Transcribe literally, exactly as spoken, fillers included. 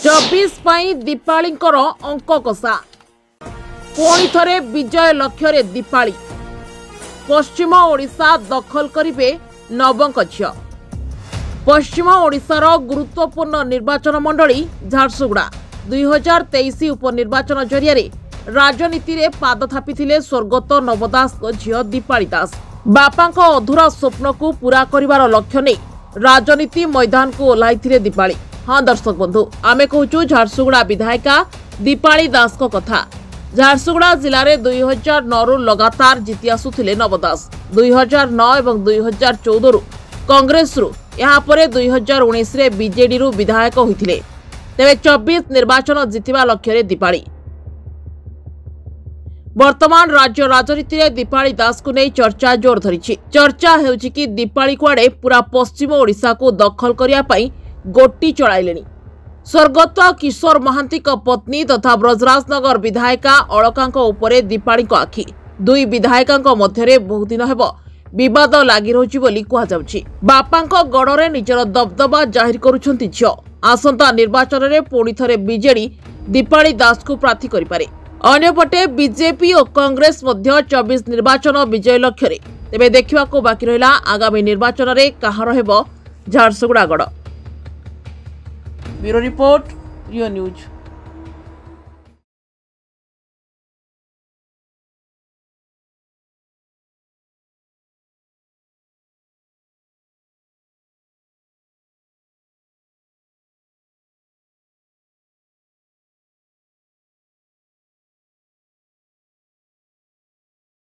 चौबीस दीपालींकर अंक कषा पुणी थरे विजय लक्ष्य दीपाली पश्चिम ओडिशा दखल करिवे नवंक झियो। पश्चिम ओडिशार गुरुत्वपूर्ण निर्वाचन मंडली झारसुगुड़ा दुई हजार तेईस उपनिर्वाचन जरिया राजनीति रे पाद थापिथिले स्वर्गत नव दास झियो दीपाली दास। बापा अधूरा स्वप्न को पूरा करिवार लक्ष्य नहीं राजनीति मैदान को ओह्लाइथिले दीपाली। हाँ दर्शक बंधु आमे कहूँ झारसुगुड़ा विधायिका दीपाली दास को कथा। झारसुगुड़ा जिले में दुई हजार नौ रु लगातार जीति आसुथिले नव दास। दुई हजार नौ और दुई हजार चौदह रु कांग्रेस रु यहाँ पर दुई हजार उन्नीस बीजेडी रु विधायक होइथिले। तेबे चौबीस निर्वाचन जितिबा लक्ष्य दीपाली। वर्तमान राज्य राजनीति में दीपाली दास को नहीं चर्चा जोर धरी। चर्चा हेउछि कि दीपाली कुआडे पूरा पश्चिम ओडिशा को दखल करिया पई गोटी चलाइलेनी। स्वर्गत किशोर महांती पत्नी तथा ब्रजराजनगर विधायिका अलका उपरे दीपाली आखि। दुई विधायिका मध्य बहु दिन हेब विवाद लगी रही बोली कहुछि। बापा गड़े निजर दबदबा जाहिर करुछंती झियो। आसंता निर्वाचन में पुणी थरे बीजेडी दीपाली दास को प्रार्थी करिपारे। अन्यपटे बीजेपी और कांग्रेस मध्य चौबीस निर्वाचन विजय लक्ष्य। तेबे देखिबा को बाकी रहिला आगामी निर्वाचन में कहार हेब झारसुगुड़ा गड़। Bureau report Rio news.